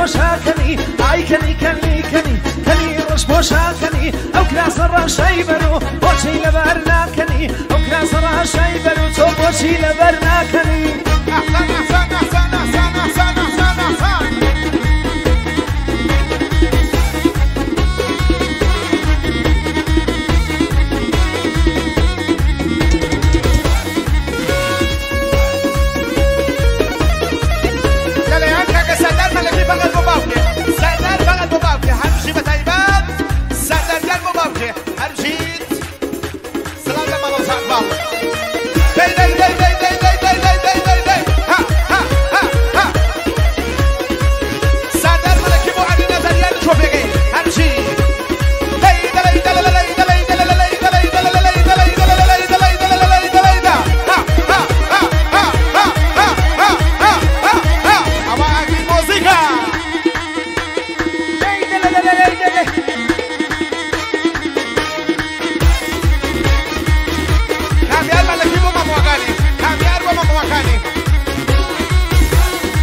بوشاكني اي كني كني كني كني رش بوشاكني او كلاس الرشاي برو بوشي لبرناكني او كلاس الرشاي برو تو بوشي لبرناكني احسن احسن احسن احسن احسن احسن احسن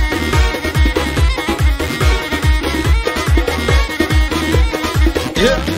Yeah.